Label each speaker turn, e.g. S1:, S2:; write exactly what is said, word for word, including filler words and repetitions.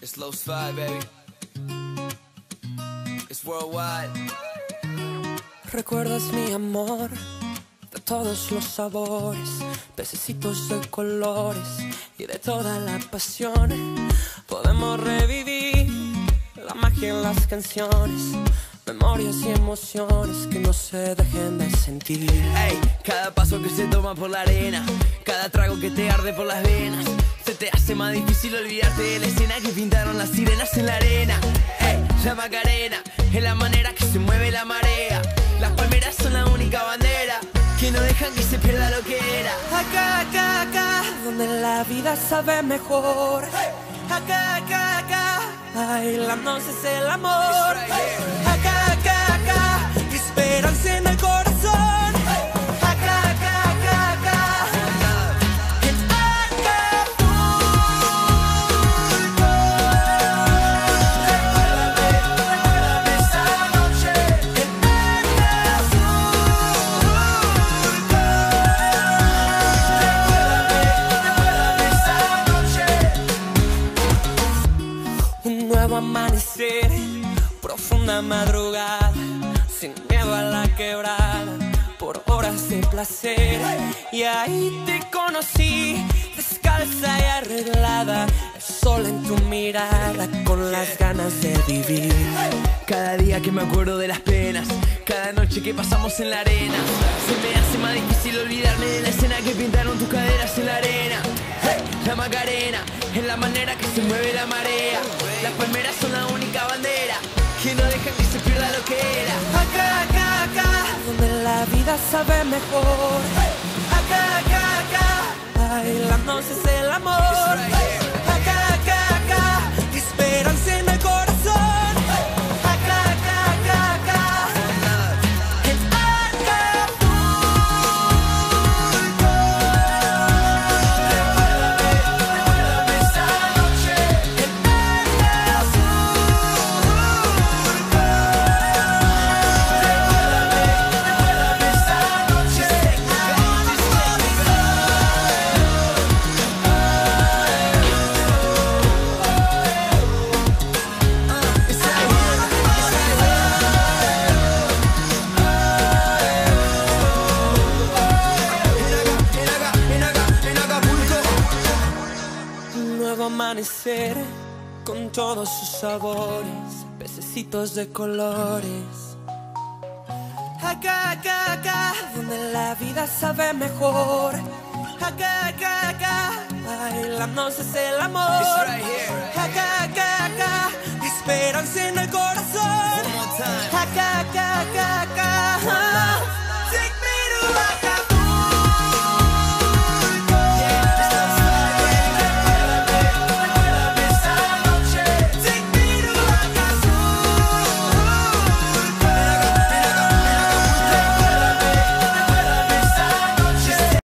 S1: It's Los Five, baby. It's worldwide.
S2: Recuerdas mi amor de todos los sabores, pececitos de colores y de toda la pasión. Podemos revivir la magia en las canciones, memorias y emociones que no se dejen de sentir.
S1: Ey, cada paso que se toma por la arena, cada trago que te arde por las venas, se te hace más difícil olvidarte de la escena que pintaron las sirenas en la arena. Ey, la Macarena es la manera que se mueve la marea. Las palmeras son la única bandera que no dejan que se pierda lo que era.
S2: Acá, acá, acá, donde la vida sabe mejor. Acá, acá, acá, bailando es el amor. Acá, acá, acá, esperanza en el corazón. Acá, acá, acá, acá, en Acapulco. Recuérdame esa noche en Acapulco. Recuérdame esa noche. Un nuevo amanecer, profunda madrugada, sin miedo a la quebrada, por horas de placer. Y ahí te conocí, descalza y arreglada, el sol en tu mirada, con las ganas de vivir.
S1: Cada día que me acuerdo de las penas, cada noche que pasamos en la arena, se me hace más difícil olvidarme de la escena que pintaron tus caderas en la arena. Hey, la Macarena es la manera que se mueve la marea. Las palmeras son la única bandera que no dejan que se pierda lo que era.
S2: Acá, acá, acá, donde la vida sabe mejor. Acá, acá, acá, bailando es el amor. Acá, acá, acá, esperanza en el corazón. Acá, acá, acá, acá, en Acapulco. Recuérdame, recuérdame esa noche en un nuevo amanecer con todos sus sabores, pececitos de colores. Acá, acá, acá, donde la vida sabe mejor. Acá, acá, acá, bailando es el amor. Acá, acá, acá, esperanza en el corazón. Acá, acá, acá, acá.